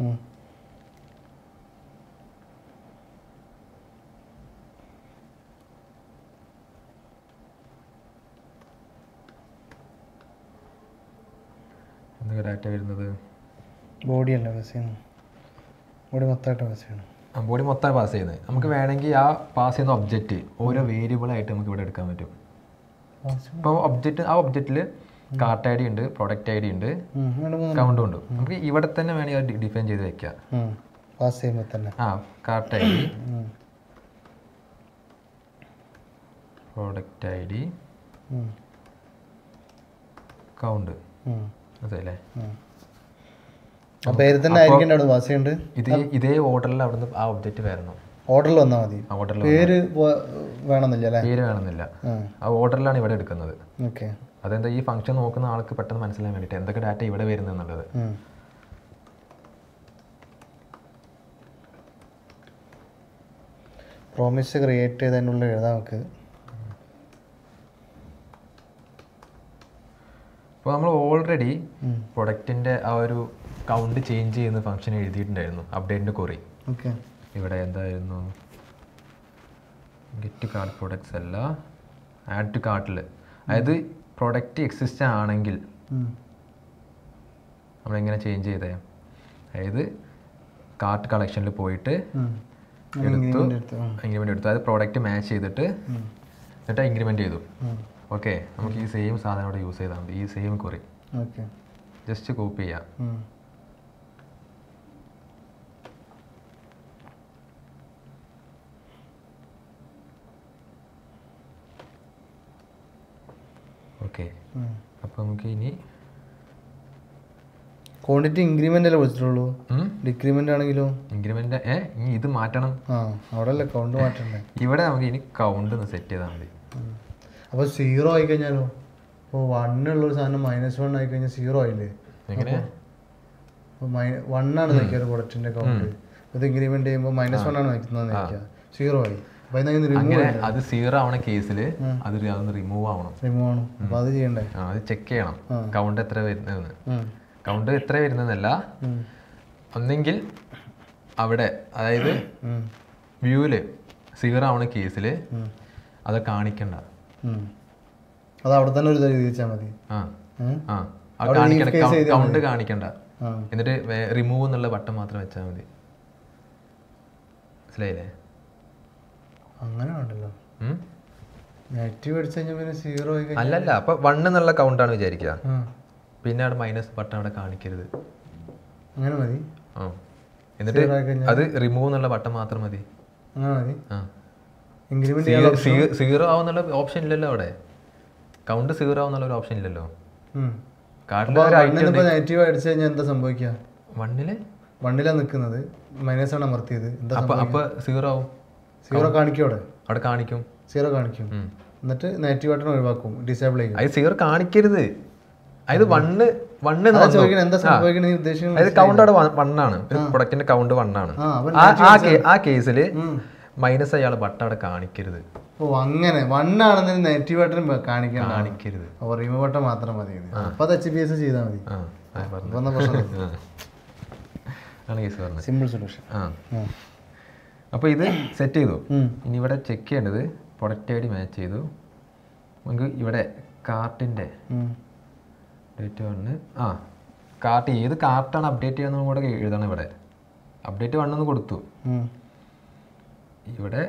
എന്തൊക്കെ ഡാറ്റ വരുന്നത് ബോഡി അല്ല പാസ് ചെയ്യുന്നത്. ബോഡി മൊത്തമായിട്ട് പാസ് ചെയ്യണം. ആ ബോഡി മൊത്തം പാസ് ചെയ്യുന്നത്. നമുക്ക് വേണമെങ്കിൽ ആ പാസ് ചെയ്യുന്ന ഒബ്ജക്റ്റ് ഓരോ വേരിയബിളായിട്ട് നമുക്ക് ഇവിടെ എടുക്കാൻ പറ്റും. ഇപ്പോൾ ഒബ്ജക്റ്റ് ആ ഒബ്ജക്റ്റിൽ കാർട്ട് ഐ ഡി ഉണ്ട്, പ്രൊഡക്റ്റ് ഐ ഡി ഉണ്ട്, കൗണ്ടും ഉണ്ട്. നമുക്ക് ഇവിടെ തന്നെ വേണമെങ്കിൽ അത് ഡിഫൈൻ ചെയ്ത് വെക്കാം. പാസ് ചെയ്യുമ്പോൾ തന്നെ ആ cart I D product I D count അതല്ലേ പേര് തന്നെ ആയിരിക്കും പാസ് ചെയ്യേണ്ടത്. ഇത് ഇതേ ഓർഡറിൽ അവിടുന്ന് ആ ഒബ്ജക്റ്റ് വരണം. ഓർഡറിൽ വന്നാൽ മതി. ഓർഡറിൽ പേര് വേണമെന്നില്ല അല്ലേ? പേര് വേണമെന്നില്ല. ആ ഓർഡറിലാണ് ഇവിടെ എടുക്കുന്നത്. ഓക്കെ. അതെന്താ ഈ ഫംഗ്ഷൻ നോക്കുന്ന ആൾക്ക് പെട്ടെന്ന് മനസ്സിലാൻ വേണ്ടിയിട്ട് എന്തൊക്കെ ഡാറ്റ ഇവിടെ വരുന്നത് എന്നുള്ളത്. പ്രോമിസ് ക്രിയേറ്റ് ചെയ്തതിനുള്ള എഴുതാം നമുക്ക്. അപ്പോൾ നമ്മൾ ഓൾറെഡി പ്രൊഡക്റ്റിൻ്റെ ആ ഒരു കൗണ്ട് ചേഞ്ച് ചെയ്യുന്ന ഫംഗ്ഷൻ എഴുതിയിട്ടുണ്ടായിരുന്നു അപ്ഡേറ്റിൻ്റെ കുറി. ഓക്കെ. ഇവിടെ എന്തായിരുന്നു ഗെറ്റ് കാർട്ട് പ്രൊഡക്ട്സ് അല്ല ആഡ് ടു കാർട്ടിൽ. അതായത് പ്രൊഡക്റ്റ് എക്സിസ്റ്റ് ആണെങ്കിൽ നമ്മളെങ്ങനെ ചേഞ്ച് ചെയ്തേ, അതായത് കാർട്ട് കളക്ഷനിൽ പോയിട്ട് എടുത്തു ഇൻക്രിമെൻ്റ് എടുത്തു. അതായത് പ്രോഡക്റ്റ് മാച്ച് ചെയ്തിട്ട് എന്നിട്ട് ഇൻക്രിമെൻ്റ് ചെയ്തു. ഓക്കെ. നമുക്ക് ഈ സെയിം സാധനം ഇവിടെ യൂസ് ചെയ്താൽ മതി. ഈ same query okay just copy ചെയ്യാം. ഓക്കെ. അപ്പോൾ നമുക്ക് ഇനി ക്വാണ്ടിറ്റി ഇൻക്രിമെന്റ് അല്ലേ വിളിച്ചിട്ടുള്ളൂ, ഡിക്രിമെന്റ് ആണെങ്കിലോ ഇൻക്രിമെന്റ് ഏ ഇനി ഇത് മാറ്റണം. ആ അവിടെ അല്ലേ കൗണ്ട് മാറ്റണ്ടേ. ഇവിടെ നമുക്ക് ഇനി കൗണ്ട് ഒന്ന് സെറ്റ് ചെയ്താൽ മതി. അപ്പോൾ സീറോ ആയി കഴിഞ്ഞാലോ, അപ്പോൾ വണ്ണുള്ളൊരു സാധനം മൈനസ് വൺ ആയി കഴിഞ്ഞാൽ സീറോ ആയില്ലേ. എങ്ങനെ അപ്പോൾ മൈ വണ്ണാണ് നിൽക്കുക ഒരു പ്രൊഡക്റ്റിൻ്റെ കൗണ്ട്, ഇത് ഇൻക്രിമെന്റ് ചെയ്യുമ്പോൾ മൈനസ് വൺ ആണ് നിൽക്കുന്നത് നിൽക്കുക, സീറോ ആയി. അപ്പോൾ അതിനകത്ത് റിമൂവ് അത് സീറോ ആവണ കേസിൽ അത് അതൊന്ന് റിമൂവ് ആവണം. റിമൂവ് ആവണം. അപ്പോൾ അത് ചെയ്യണ്ടേ, അത് ചെക്ക് ചെയ്യണം കൗണ്ട് എത്ര വരുന്നതെന്ന്. കൗണ്ട് എത്ര വരുന്നതെന്നല്ല, ഒന്നെങ്കിൽ അവിടെ അതായത് വ്യൂവില് സീറോ ആവണ കേസിൽ അത് കാണിക്കണ്ട, അത് അവിടെ തന്നെ ഒരു തിരിച്ചാൽ മതി. ആ ആ അത് കാണിക്കണ്ട, കൗണ്ട് കാണിക്കണ്ട. എന്നിട്ട് റിമൂവ് എന്നുള്ള ബട്ടൺ മാത്രം വെച്ചാൽ മതി. മനസ്സിലായില്ലേ? അങ്ങനെ ഉണ്ടല്ലോ. നെഗറ്റീവ് അടിച്ചു കഴിഞ്ഞാൽ പിന്നെ സീറോ ആയി. അല്ലല്ല, അപ്പൊ വൺ എന്നുള്ള കൗണ്ടാണ് വിചാരിക്കുക, പിന്നെ അവിടെ മൈനസ് ബട്ടൺ അവിടെ കാണിക്കരുത്. അങ്ങനെ മതി. ആ എന്നിട്ട് അത് റിമൂവ് എന്നുള്ള ബട്ടൺ മാത്രം മതി. അങ്ങനെ മതി. ആ ഇൻക്രിമെന്റ് സീറോ ആവുന്നുള്ള ഓപ്ഷൻ ഇല്ലല്ലോ അവിടെ, കൗണ്ട് സീറോ ആവുന്നുള്ള ഒരു ഓപ്ഷൻ ഇല്ലല്ലോ. നെഗറ്റീവ് അടിച്ചു കഴിഞ്ഞാൽ എന്താ സംഭവിക്കുക? വണ്ണില് വണ്ണിലാണ് നിൽക്കുന്നത്, മൈനസ് ആണ് അമർത്തിയത്, എന്താ അപ്പൊ സീറോ ആവും. സീറോ കാണിക്കും അവിടെ, അവിടെ കാണിക്കും, സീറോ കാണിക്കും. എന്നിട്ട് നെഗറ്റീവ് ബട്ടൺ ഒഴിവാക്കും, ഡിസേബിൾ ചെയ്യും. അത് സീറോ കാണിക്കരുത്. അതായത് വണ്ണ് വണ്ണ് എന്താ സംഭവിക്കുന്നത് ഉദ്ദേശിക്കുന്നത്? അതായത് കൗണ്ട് അവിടെ വണ്ണാണ്, പ്രൊഡക്റ്റിന്റെ കൗണ്ട് വണ്ണാണ്. ആ കേസിൽ മൈനസ് അയാൾ ബട്ടൺ അവിടെ കാണിക്കരുത്. ഓ അങ്ങനെ വണ്ണാണെന്നൊരു നെഗറ്റീവ് ബട്ടൺ കാണിക്കണം, കാണിക്കരുത്. റിമൂവ് ബട്ടൺ മാത്രം മതി. അപ്പൊ അത് എച്ച് പി എസ് ചെയ്താൽ മതി. Simple solution. ആ അപ്പോൾ ഇത് സെറ്റ് ചെയ്തു. ഇനി ഇവിടെ ചെക്ക് ചെയ്യേണ്ടത് പ്രൊഡക്റ്റ് ഐ ഡി മാച്ച് ചെയ്തു. നമുക്ക് ഇവിടെ കാർട്ടിൻ്റെ ഡേറ്റ് വണ്ണ്, ആ കാർട്ട് ഏത് കാർട്ടാണ് അപ്ഡേറ്റ് ചെയ്യാമെന്നും കൂടെ എഴുതണം. ഇവിടെ അപ്ഡേറ്റ് വണ്ണെന്ന് കൊടുത്തു. ഇവിടെ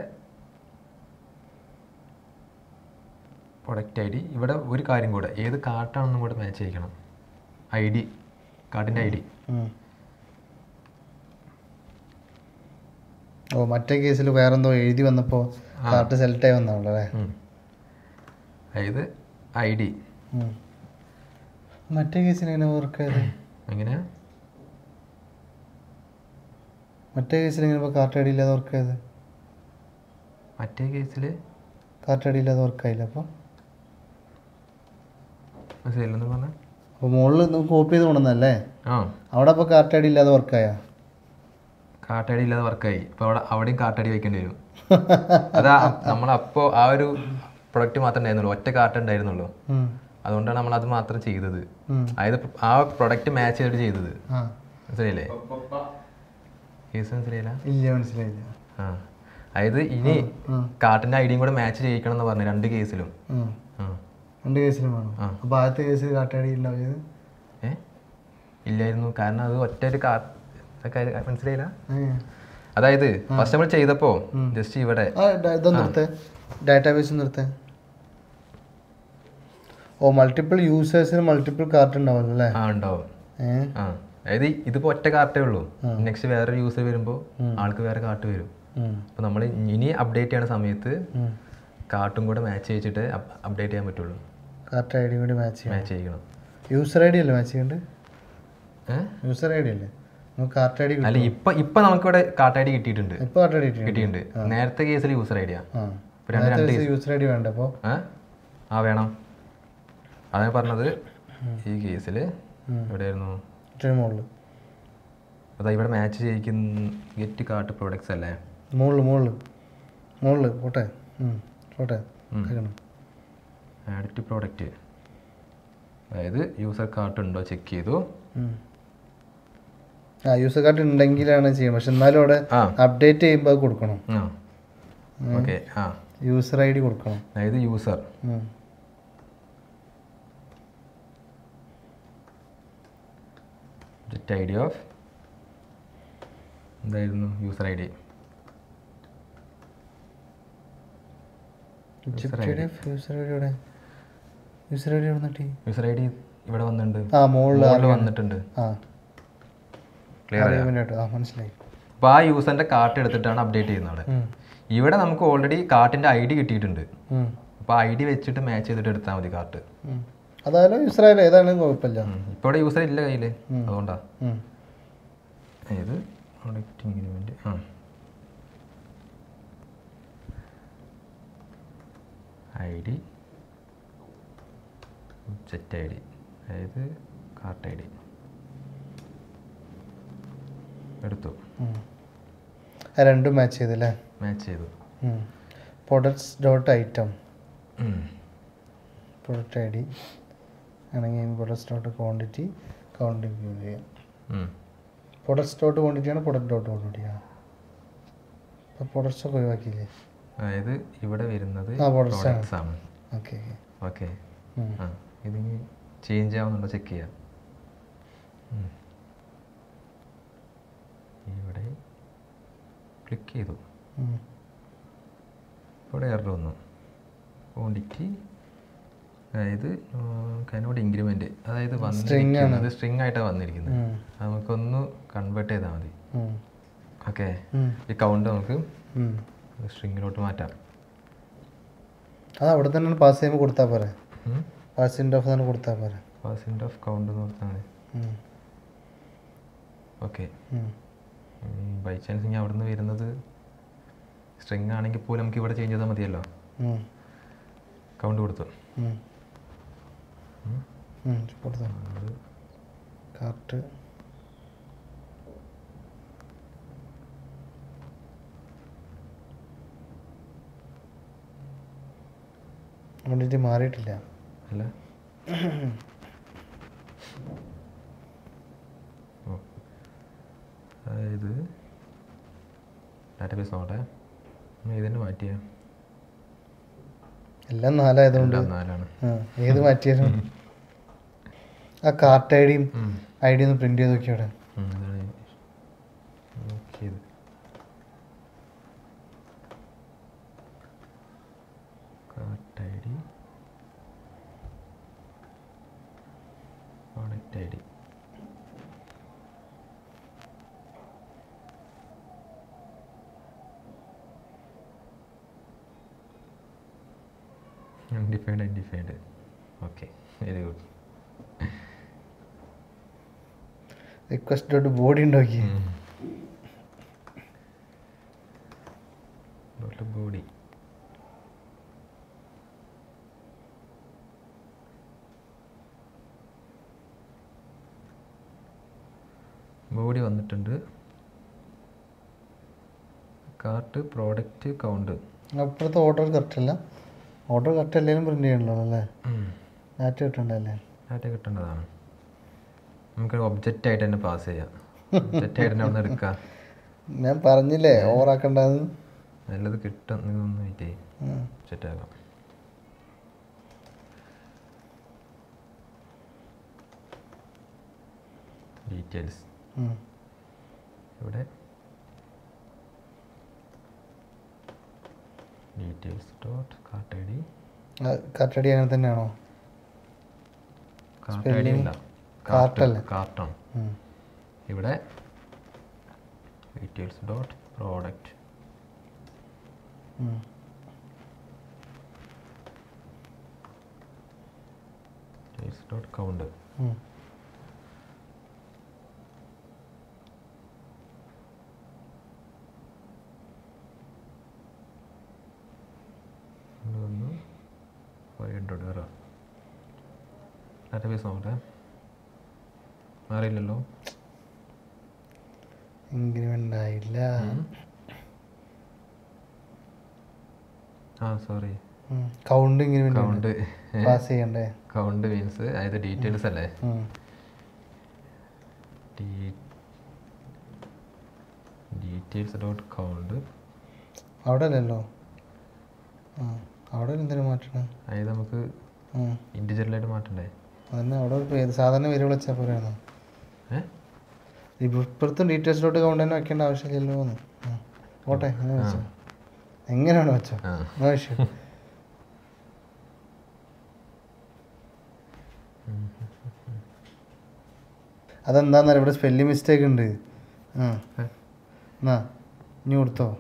പ്രൊഡക്റ്റ് ഐ ഡി, ഇവിടെ ഒരു കാര്യം കൂടെ, ഏത് കാർട്ടാണെന്നും കൂടെ മാച്ച് ചെയ്യിക്കണം. ഐ ഡി, കാർട്ടിൻ്റെ ഐ ഡി. ഓ മറ്റേ കേസിൽ വേറെന്തോ എഴുതി വന്നപ്പോൾ കാർട്ട് സെലക്ട് ആയി വന്നാണല്ലോ അല്ലേ. അതായത് ഐ ഡി മറ്റേ കേസിൽ എങ്ങനെ വർക്ക് ആയത്? എങ്ങനെയാ മറ്റേ കേസിൽ എങ്ങനെ ഇപ്പോൾ കാർട്ട് ഐ ഡി ഇല്ലാതെ വർക്ക് ആയത്? മറ്റേ കേസിൽ കാർട്ട് ഐ ഡി ഇല്ലാതെ വർക്ക് ആയില്ല. അപ്പോൾ മനസ്സിലായില്ലെന്ന് പറഞ്ഞാൽ അപ്പോൾ മുകളിൽ കോപ്പി ചെയ്ത് കൊണ്ടുവന്നല്ലേ, ആ അവിടെ അപ്പോൾ കാർട്ട് ഐ ഡി ഇല്ലാതെ വർക്കായാ? കാർട്ട് ഐ ഡി ഇല്ലാതെ വർക്കായി. ഇപ്പോൾ അവിടെ അവിടെയും കാർട്ട് ഐ ഡി വെക്കേണ്ടി വരും. അതാ നമ്മളപ്പോൾ ആ ഒരു പ്രൊഡക്റ്റ് മാത്രമേ ഉണ്ടായിരുന്നുള്ളൂ, ഒറ്റ കാർട്ട് ഉണ്ടായിരുന്നുള്ളൂ. അതുകൊണ്ടാണ് നമ്മൾ അത് മാത്രം ചെയ്തത്. അതായത് ആ പ്രൊഡക്റ്റ് മാച്ച് ചെയ്തിട്ട് ചെയ്തത്. മനസ്സിലായില്ലേ? കേസ് മനസ്സിലായില്ല? ഇല്ല മനസ്സിലായില്ല. ആ അതായത് ഇനി കാർട്ടിൻ്റെ ഐഡിയും കൂടെ മാച്ച് ചെയ്യിക്കണം എന്ന് പറഞ്ഞു രണ്ട് കേസിലും. രണ്ട് കേസിലും വേണം. അപ്പോൾ ആദ്യത്തെ കേസിൽ കാർട്ട് ഐ ഡി ഉണ്ടാവിയത് ഏ ഇല്ലായിരുന്നു, കാരണം അത് ഒറ്റ ഒരു കാർട്ട്. മനസ്സിലായില്ല? അതായത് ഫസ്റ്റ് നമ്മൾ ചെയ്തപ്പോ ജസ്റ്റ് ഇവിടെ ഡാറ്റാബേസ് നിർത്തേ. ഓ മൾട്ടിപ്പിൾ യൂസേഴ്സിന് മൾട്ടിപ്പിൾ കാർട്ട് ഉണ്ടാവുമല്ലോ അല്ലേ? ആ ഉണ്ടാവും. ആ അതായത് ഇതിപ്പോ ഒറ്റ കാർട്ടേ ഉള്ളൂ. നെക്സ്റ്റ് വേറെ യൂസർ വരുമ്പോ ആൾക്ക് വേറെ കാർട്ട് വരും. അപ്പൊ നമ്മൾ ഇനി അപ്ഡേറ്റ് ചെയ്യണ സമയത്ത് കാർട്ടും കൂടെ മാച്ച് ചെയ്യിച്ചിട്ട് അപ്ഡേറ്റ് ചെയ്യാൻ പറ്റുള്ളൂ. കാർട്ട് ഐ ഡി കൂടി മാച്ച് മാച്ച് ചെയ്യണം. യൂസർ ഐ ഡി അല്ലേ മാച്ച് ചെയ്യേണ്ടത്? യൂസർ ഐ ഡി അല്ലേ? കാർട്ട് ഐ ഡി അല്ല ഇപ്പൊ ഇപ്പൊ നമുക്കിവിടെ കാർട്ട് ഐ ഡി കിട്ടിയിട്ടുണ്ട്. ഇപ്പൊ കാർട്ട് ഐ ഡി കിട്ടിയിട്ടുണ്ട്. നേരത്തെ കേസിൽ യൂസർ ഐ ഡിയാ. യൂസർ ഐ ഡി വേണ്ട അപ്പോൾ? ആ വേണം. അതാണ് പറഞ്ഞത്. ഈ കേസിൽ എവിടെയായിരുന്നു? മുകളിൽ. അതാ ഇവിടെ മാച്ച് ചെയ്യിക്കുന്ന ഗെറ്റ് കാർട്ട് പ്രോഡക്ട്സ് അല്ലേ? മുകളിൽ മുകളിൽ മുകളിൽ പോട്ടെ പോട്ടെ. ആഡ് ടു പ്രോഡക്റ്റ്, അതായത് യൂസർ കാർട്ട് ഉണ്ടോ ചെക്ക് ചെയ്തു. ആ യൂസർ കാർട്ട് ഉണ്ടെങ്കിലാണ് ചെയ്യണം, പക്ഷെ എന്നാലും അവിടെ അപ്ഡേറ്റ് ചെയ്യുമ്പോൾ അത് കൊടുക്കണം. ഓക്കെ. ആ യൂസർ ഐ ഡി കൊടുക്കണം. അതായത് user get I D of എന്തായിരുന്നു? User I D. User I D user I D വന്നിട്ട് യൂസർ ഐ ഡി ഇവിടെ വന്നിട്ടുണ്ട്. ആ മുകളിൽ വന്നിട്ടുണ്ട്. ആ മനസ്സിലായി. അപ്പോൾ ആ യൂസറിന്റെ കാർട്ട് എടുത്തിട്ടാണ് അപ്ഡേറ്റ് ചെയ്യുന്നത്. അവിടെ ഇവിടെ നമുക്ക് ഓൾറെഡി കാർട്ടിന്റെ ഐ ഡി കിട്ടിയിട്ടുണ്ട്. അപ്പോൾ ഐ ഡി വെച്ചിട്ട് മാച്ച് ചെയ്തിട്ട് എടുത്താൽ മതി കാർട്ട്. അതായാലും യൂസറായാലും ഏതായാലും കുഴപ്പമില്ല. ഇപ്പോൾ ഇവിടെ യൂസർ ഇല്ല കയ്യിൽ, അതുകൊണ്ടാ. ഏത് പ്രൊഡക്റ്റ് ഇൻഗ്രിമെൻറ്റ് ആ I D set I D, അതായത് കാർട്ട് ഐ ഡി എടുത്തു. രണ്ടും മാച്ച് ചെയ്തല്ലേ? മാച്ച് ചെയ്തു. Products dot item product I D ആണെങ്കിൽ പ്രൊഡക്ട്സ് ഡോട്ട് ക്വാണ്ടിറ്റി കൗണ്ടിങ് ചെയ്യാം. പ്രൊഡക്ട്സ് ഡോട്ട് ക്വാണ്ടിറ്റിയാണ് പ്രൊഡക്റ്റ് ഡോട്ട് ക്വാണ്ടിറ്റിയാണ്. അപ്പോൾ പ്രൊഡക്ട്സ് ഒക്കെ ഒഴിവാക്കിയില്ലേ? അതായത് ഇവിടെ വരുന്നത് ആ പ്രൊഡക്ട്സ് പ്രോഡക്ട്സ് ആണ്. ഓക്കെ ഓക്കെ ആ ഇതിന് ചേഞ്ച് ആവുന്നുണ്ടോ ചെക്ക് ചെയ്യാം. ഇവിടെ ക്ലിക്ക് ചെയ്തു, ഇവിടെ എറർ വന്നു. ക്വാണ്ടിറ്റി അതായത് കനോട് ഇൻക്രിമെൻറ്റ്, അതായത് വന്നിരിക്കുന്നത് സ്ട്രിങ് ആയിട്ടാണ് വന്നിരിക്കുന്നത്. നമുക്കൊന്ന് കൺവേർട്ട് ചെയ്താൽ മതി. ഓക്കെ ഈ കൗണ്ട് നമുക്ക് സ്ട്രിങ്ങിലോട്ട് മാറ്റാം. അത് അവിടെ തന്നെ പാസ് ചെയ്യുമ്പോൾ കൊടുത്താൽ പോരെ? പാസിൻ്റെ ഓഫ് തന്നെ കൊടുത്താൽ പോരെ? പാസിൻ്റെ ഓഫ് കൗണ്ട് എന്ന് കൊടുത്താൽ മതി. ഓക്കെ ബൈ ചാൻസ് ഇനി അവിടെ നിന്ന് വരുന്നത് സ്ട്രിങ് ആണെങ്കിൽ പോലും നമുക്ക് ഇവിടെ ചേഞ്ച് ചെയ്താൽ മതിയല്ലോ. കൗണ്ട് കൊടുത്തു. കാർട്ട് ക്വാണ്ടിറ്റി മാറിയിട്ടില്ല അല്ല. അതായത് ഡാറ്റാബേസ് നോട്ടെ ഇതിന് മാറ്റിയ എല്ലാം നാലായതുകൊണ്ട് നാലാണ്. ഏത് മാറ്റിയാലും ആ കാർട്ട് ഐ ഡിയും ഐ ഡി ഒന്ന് പ്രിന്റ് ചെയ്ത് നോക്കിയോടെ. Cart I D product I D undefined undefined. Okay very good. Request dot body ഉണ്ടാക്കി ഡോട്ട് ബോഡി ബോഡി വന്നിട്ടുണ്ട്. Cart product count. അപ്പുറത്തെ ഓർഡർ കറക്റ്റ് അല്ല. ഓർഡർ കറക്റ്റ് അല്ലെങ്കിലും പ്രിന്റ് ചെയ്യണല്ലോ അല്ലേ? ഡാറ്റ കിട്ടണ്ടല്ലേ? ഡാറ്റ കിട്ടേണ്ടതാണ്. നമുക്ക് ഒബ്ജക്റ്റ് ആയിട്ട് തന്നെ പാസ് ചെയ്യാം. ഒബ്ജക്റ്റ് ആയിട്ട് തന്നെ അവിടെ നിന്ന് എടുക്കാം. ഞാൻ പറഞ്ഞില്ലേ ഓവറാക്കണ്ടെന്ന്. നല്ലത് കിട്ടും. ഒന്ന് വെയിറ്റ് ചെയ്യും ഒബ്ജക്റ്റ് ആകാം. ഡീറ്റെയിൽസ് ഇവിടെ details dot cart I D. Cart I D അങ്ങനെ തന്നെയാണോ? കാർട്ട് ഐ ഡി ഇല്ല, കാർട്ടല്ലേ? കാർട്ടാണ്. ഇവിടെ details dot product details dot count. Database നോക്കട്ടെ. മാറിയില്ലല്ലോ. ഇൻക്രിമെന്റ് ആയില്ല. ആ sorry count increment count pass ചെയ്യണ്ടേ? കൗണ്ട് മീൻസ് അതായത് ഡീറ്റെയിൽസ് അല്ലേ? ഡീറ്റെയിൽസ് ഡോട്ട് കൗണ്ട് അവിടെ അല്ലല്ലോ. ആ അവിടെ എന്തിനാ മാറ്റണം? അതായത് നമുക്ക് ഇൻഡിവിജ്വലായിട്ട് മാറ്റണ്ടേ? അതന്നെ അവിടെ സാധാരണ പേര് വിളിച്ചാൽ പോരാണോ? ഏഹ് ഇപ്പുറത്തും ഡീറ്റെയിൽസ് ഡോട്ട് കൗണ്ട് തന്നെ വെക്കേണ്ട ആവശ്യമില്ലല്ലോ എന്ന്. ഓട്ടെ അങ്ങനെ വെച്ചോ, എങ്ങനെയാണ് വെച്ചോ, ആവശ്യം. അതെന്താന്നറിയാം, ഇവിടെ സ്പെല്ലിംഗ് മിസ്റ്റേക്ക് ഉണ്ട്. ആ എന്നാ ഇനി കൊടുത്തോ.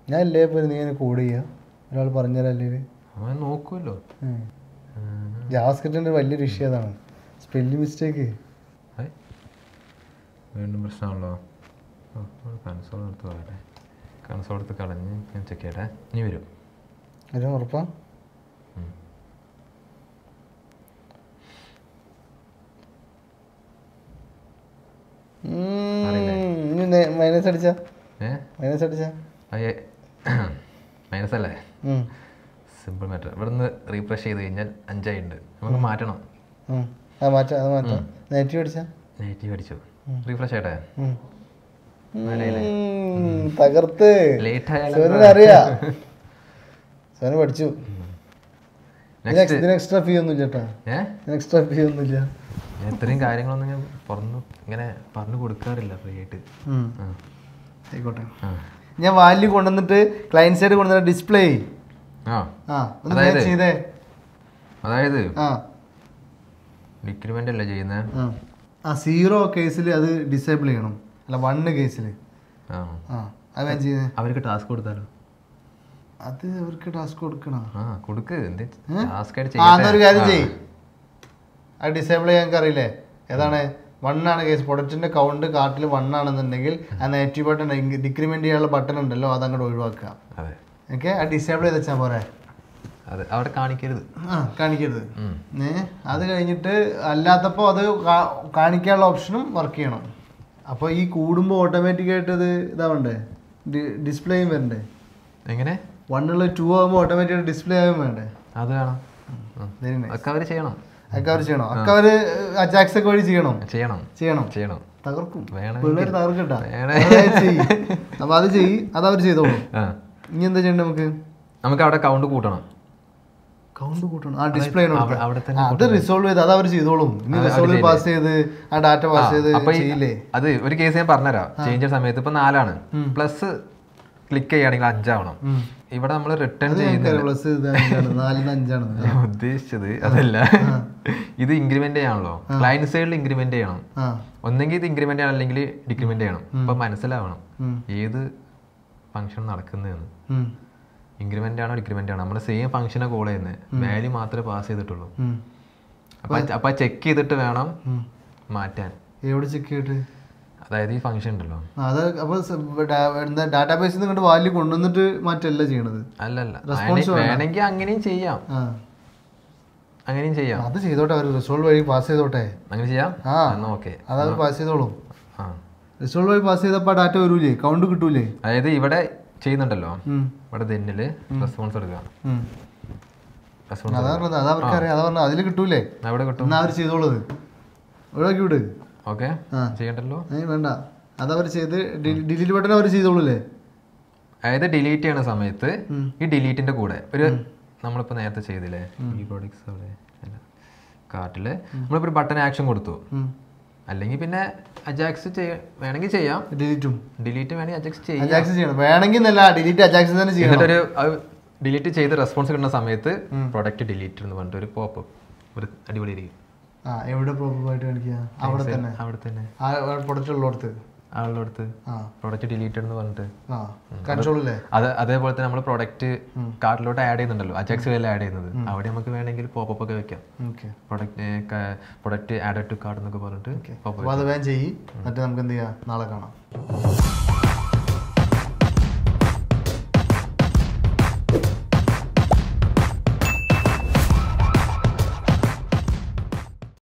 ഞാൻ ഇല്ലേ പോലും നീ ഇങ്ങനെ കോഡ് ചെയ്യുക ഒരാൾ പറഞ്ഞുതരല്ലേ. അവൻ നോക്കുമല്ലോ. ജാവാസ്ക്രിപ്റ്റിൻ്റെ വലിയൊരു ഇഷ്യൂ അതാണ്, സ്പെല്ലിംഗ് മിസ്റ്റേക്ക്. വീണ്ടും പ്രശ്നമാണല്ലോ. കൺസോൾ എടുത്ത് പറയട്ടെ, കൺസോൾ എടുത്ത് കളഞ്ഞ് ഞാൻ ചെക്ക് ചെയ്യട്ടെ. ഇനി വരും വരും ഉറപ്പാ. മൈനസ് അടിച്ച ഏ മൈനസ് അടിച്ച അയ്യേ മൈനസ് അല്ലേ? Simple matter. ഇവിടെ നിന്ന് റീഫ്രഷ് ചെയ്ത് കഴിഞ്ഞാൽ അഞ്ചായിട്ടുണ്ട്. നമുക്ക് മാറ്റണം. അത് മാറ്റാം അത് മാറ്റാം. നെഗറ്റീവ് അടിച്ച നെഗറ്റീവ് അടിച്ചു. റീഫ്രഷ് ചെയ്യട്ടെ. തകർത്ത് ലേറ്റ് അറിയാ സോന പഠിച്ചു. ഇതിന് എക്സ്ട്രാ ഫീ ഒന്നും ഇല്ല കേട്ടോ. ഏഹ് എക്സ്ട്രാ ഫീ ഒന്നുമില്ല. ഇത്രയും കാര്യങ്ങളൊന്നും ഞാൻ പറഞ്ഞു ഇങ്ങനെ പറഞ്ഞു കൊടുക്കാറില്ല ഫ്രീ ആയിട്ട്. ആയിക്കോട്ടെ. ഞാൻ വാല്യൂ കൊണ്ടുവന്നിട്ട് ക്ലയന്റ് സൈഡ് കൊണ്ടുവന്നിട്ട് ഡിസ്പ്ലേ ചെയ്തേ. അതായത് ഡിക്രിമെന്റ് അല്ലേ ചെയ്യുന്നത്. ആ സീറോ കേസിൽ അത് ഡിസേബിൾ ചെയ്യണം, അല്ല വണ്ണ് കേസിൽ. അവർക്ക് ടാസ്ക് കൊടുത്താലോ? അത് അവർക്ക് ടാസ്ക് കൊടുക്കണം. ആ കൊടുക്ക്. അതൊരു കാര്യം ചെയ്യ്, അത് ഡിസേബിൾ ചെയ്യാൻ അറിയില്ലേ? ഏതാണ് വണ്ണാണ് കേസ്, പ്രൊഡക്റ്റിന്റെ കൗണ്ട് കാർട്ടിൽ വണ്ണാണെന്നുണ്ടെങ്കിൽ ആ നെഗറ്റീവ് ബട്ടൺ ഡിക്രിമെന്റ് ചെയ്യാനുള്ള ബട്ടൺ ഉണ്ടല്ലോ, അത് അങ്ങോട്ട് ഒഴിവാക്കുക. ഓക്കെ, ആ ഡിസേബിൾ ചെയ്ത് വെച്ചാൽ പോരെ. അവിടെ കാണിക്കരുത്. ആ കാണിക്കരുത്. അത് കഴിഞ്ഞിട്ട് അല്ലാത്തപ്പോൾ അത് കാണിക്കാനുള്ള ഓപ്ഷനും വർക്ക് ചെയ്യണം. അപ്പോൾ ഈ കൂടുമ്പോൾ ഓട്ടോമാറ്റിക്കായിട്ട് അത് ഇതാവണ്ടേ, ഡിസ്പ്ലേയും വരണ്ടേ. എങ്ങനെ വണ്ണുള്ള ടു ആകുമ്പോൾ ഓട്ടോമാറ്റിക്കായിട്ട് ഡിസ്പ്ലേ ആകും വേണ്ടേ. അത് വേണം. അതൊക്കെ അവർ ചെയ്യണം. അതൊക്കെ അവർ ചെയ്യണം. ഒക്കെ അവർ അജാക്സ് ഒക്കെ വഴി ചെയ്യണം ചെയ്യണം ചെയ്യണം ചെയ്യണം തകർക്കും. പിള്ളേർ തകർക്കട്ടാ. അപ്പൊ അത് ചെയ്യ്, അത് അവർ ചെയ്തോളൂ. ഇനി എന്താ ചെയ്യണ്ടേ? നമുക്ക് നമുക്ക് അവിടെ കൗണ്ട് കൂട്ടണം. കൗണ്ട് കൂട്ടണം. ആ ഡിസ്പ്ലേ അത് റിസോൾവ് ചെയ്ത് അത് അവർ ചെയ്തോളും. ഇനി റിസോൾവ് പാസ് ചെയ്ത് ആ ഡാറ്റ പാസ് ചെയ്ത് ചെയ്യില്ലേ. അത് ഒരു കേസ് ഞാൻ പറഞ്ഞുതരാം. ചേഞ്ച് സമയത്ത് ഇപ്പൊ നാലാണ്, പ്ലസ് ക്ലിക്ക് ചെയ്യുകയാണെങ്കിൽ അഞ്ചാവണം. ഇവിടെ നമ്മൾ റിട്ടേൺ ചെയ്യുന്നത് ഉദ്ദേശിച്ചത് അതല്ല. ഇത് ഇൻക്രിമെന്റ് ചെയ്യാണല്ലോ, ക്ലയന്റ് സൈഡിൽ ഇൻക്രിമെന്റ് ചെയ്യണം. ഒന്നെങ്കിൽ ഇത് ഇൻക്രിമെന്റ് ചെയ്യണം, അല്ലെങ്കിൽ ഡിക്രിമെന്റ് ചെയ്യണം. അപ്പൊ മനസ്സിലാവണം ഏത് ഫംഗ്ഷൻ നടക്കുന്നതെന്ന്. ഇൻക്രിമെന്റ് ആണോ ഡിക്രിമെന്റ് ആണോ? നമ്മൾ സെയിം ഫംഗ്ഷനെ കോൾ ചെയ്യുന്നത്, വാല്യൂ മാത്രമേ പാസ് ചെയ്തിട്ടുള്ളൂ. അപ്പൊ അപ്പൊ ചെക്ക് ചെയ്തിട്ട് വേണം മാറ്റാൻ. എവിടെ ചെക്ക് ചെയ്തിട്ട്? അതായത് ഈ ഫംഗ്ഷൻ ഉണ്ടല്ലോ, അത് അപ്പൊ ഡാറ്റാബേസിൽ നിന്ന് വാല്യൂ കൊണ്ടുവന്നിട്ട് മാറ്റല്ല ചെയ്യണത്. അല്ലല്ല, വേണമെങ്കിൽ അങ്ങനെയും ചെയ്യാം, അങ്ങനെയും ചെയ്യാം. അത് ചെയ്തോട്ടെ, അവർ റിസോൾവ് വഴി പാസ് ചെയ്തോട്ടെ. അങ്ങനെ ചെയ്യാം. ആ ഓക്കെ, അത് അവർ പാസ് ചെയ്തോളും. റിസോൾവ് വഴി പാസ് ചെയ്തപ്പോ ഡാറ്റ വരൂലേ, കൗണ്ട് കിട്ടൂലേ. അതായത് ഇവിടെ ചെയ്യുന്നുണ്ടല്ലോ, ഇവിടെ ദെന്നില് റെസ്പോൺസ് എടുക്കുക. അതില് കിട്ടൂലേ, അവിടെ കിട്ടും. അവർ ചെയ്തോളത് ഒഴിവാക്കി വിട്. ഓക്കെ, ചെയ്യണ്ടല്ലോ. വേണ്ട, അതവർ ചെയ്ത് ഡിലീറ്റ് ബട്ടൺ അവർ ചെയ്തോളൂല്ലേ. അതായത് ഡിലീറ്റ് ചെയ്യണ സമയത്ത് ഈ ഡിലീറ്റിന്റെ കൂടെ ഒരു നമ്മളിപ്പോ നേരത്തെ ചെയ്തില്ലേ ഈ പ്രോഡക്ട്സ് അവിടെ കാർട്ടില് നമ്മളിപ്പോ ഒരു ബട്ടൺ ആക്ഷൻ കൊടുത്തു. അല്ലെങ്കിൽ പിന്നെ അജാക്സ് വേണമെങ്കിൽ ചെയ്യാം, ഡിലീറ്റും ഡിലീറ്റ് വേണമെങ്കിൽ അജാക്സ് ചെയ്യാം. വേണമെങ്കിൽ ഡിലീറ്റ് അജാക്സ് തന്നെ ചെയ്യാം. എന്നിട്ടൊരു ഡിലീറ്റ് ചെയ്ത് റെസ്പോൺസ് കിട്ടുന്ന സമയത്ത് പ്രൊഡക്റ്റ് ഡിലീറ്റ് എന്ന് പറഞ്ഞിട്ട് ഒരു പോപ്പ് ഒരു അടിപൊളിയായിരിക്കും. ആ എവിടെ പ്രോപ്പറായിട്ട് കാണിക്കുക? അവിടെ തന്നെ, അവിടെ തന്നെ പ്രൊഡക്റ്റ് ഉള്ളടത്ത് ആളുള്ളടത്ത് പ്രൊഡക്റ്റ് ഡിലീറ്റ് എന്ന് പറഞ്ഞിട്ട് കൺട്രോളില്ലേ. അത് അതേപോലെ തന്നെ നമ്മൾ പ്രൊഡക്റ്റ് കാർട്ടിലോട്ട് ആഡ് ചെയ്യുന്നുണ്ടല്ലോ, അജാക്സ് വല്ല ആഡ് ചെയ്യുന്നത്, അവിടെ നമുക്ക് വേണമെങ്കിൽ പോപ്പ് ഒക്കെ വെക്കാം. Product product add to card എന്നൊക്കെ പറഞ്ഞിട്ട് അത് വേഗം ചെയ്യ്. എന്നിട്ട് നമുക്ക് എന്ത് ചെയ്യാം, നാളെ കാണാം.